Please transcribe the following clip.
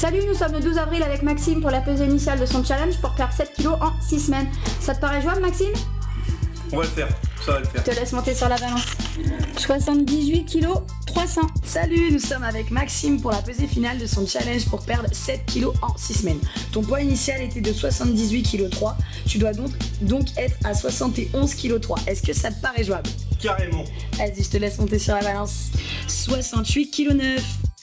Salut, nous sommes le 12 avril avec Maxime pour la pesée initiale de son challenge pour perdre 7 kg en 6 semaines. Ça te paraît jouable, Maxime? On va le faire, ça va le faire. Je te laisse monter sur la balance. 78 kg 300. Salut, nous sommes avec Maxime pour la pesée finale de son challenge pour perdre 7 kg en 6 semaines. Ton poids initial était de 78 kg 3. Tu dois donc être à 71 kg 3. Est-ce que ça te paraît jouable? Carrément. Vas-y, je te laisse monter sur la balance. 68 kg 9.